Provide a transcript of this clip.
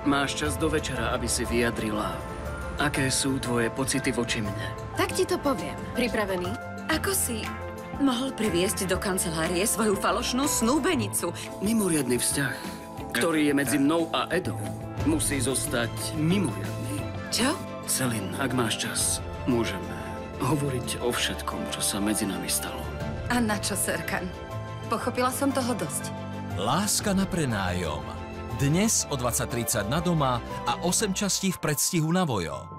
Máš čas do večera, aby si vyjadrila, aké sú tvoje pocity voči mne. Tak ti to poviem. Pripravený? Ako si mohol priviesť do kancelárie svoju falošnú snúbenicu? Mimoriadny vzťah, ktorý je medzi mnou a Edou, musí zostať mimoriadny. Čo? Celine, ak máš čas, môžeme hovoriť o všetkom, čo sa medzi nami stalo. A na čo, Serkan? Pochopila som toho dosť. Láska na prenájom. Dnes o 20:30 na Doma a 8 častí v predstihu na Vojo.